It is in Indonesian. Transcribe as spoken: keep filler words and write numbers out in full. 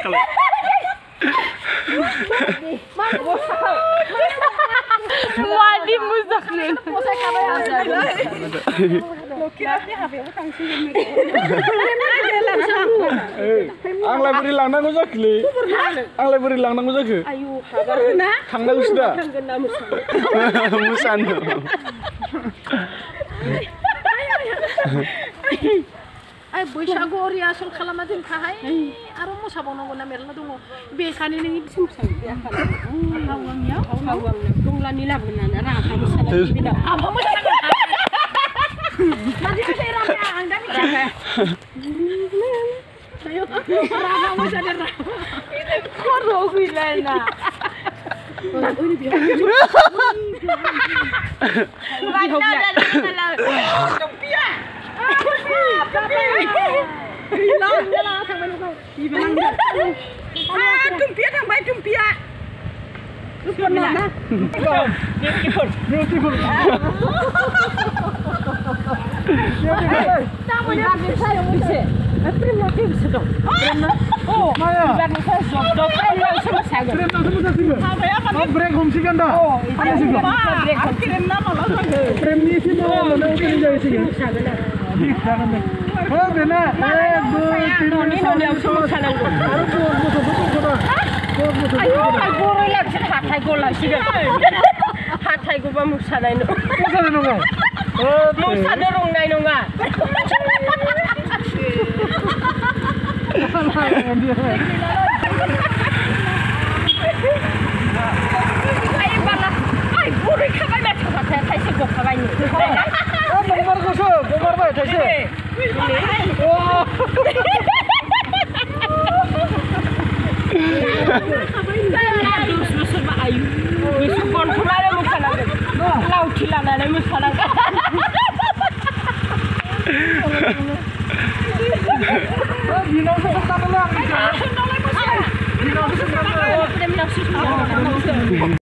kalau. Mandi muzaknya. Ang lai beri langnang zakli. Ang lai beri langnang zakhe. Ayo, kabarna. Thangna usda. Musan. Ay बैसागु rehearsal खालामना दोनखाहाय आरो मोसाबावनांगौ ना मेरला दङ बेखानि नों बिसिम मोसायो हावांनियाव हावांनियाव दंलानि लाबोनानै राहा मोसानाय बिदा आफा मोसानांगौ मादि मोसायो राहा आं दा मिथिया ayo राहा मोसादो राहा खर' गैलायना ओइ बिहाव बिहाव Tumpia tambah tumpia. Lupa mana? Beautiful, beautiful. Tahu ya? Saya bisa. Prem lagi bisa dong. Oh, Maya. Biar saya job job prem lagi sama saya. Prem lagi sama saya. Apa ya? Oh, break home sih kan dah. Oh, ada sih. Break home. Prem nama lah. Prem ni sih mau mana udah jadi sih. ठीक है ना हो बेना एक दो तीन नोनी नोनी उसको सालांगो आरो बोर मोसो मोसो ना बोर मोसो आयो आइ बोरै लाखि हाथाय गलासिगोन हाथाय गबा मोसानाय न मोसानाय नङा ओ मोसानो रोंनाय नङा आइ बाला आइ बोरै खाबाय माथो हाथाय थाइसे गखाबाय नि Nomor kosong, nomor apa ya? Oh. Terus masuk Pak Ayu. Besok konsulat mosalangan. Laut cilanane mosalangan. Oh, dino sebentar doang. Dino sebentar. Dino sebentar.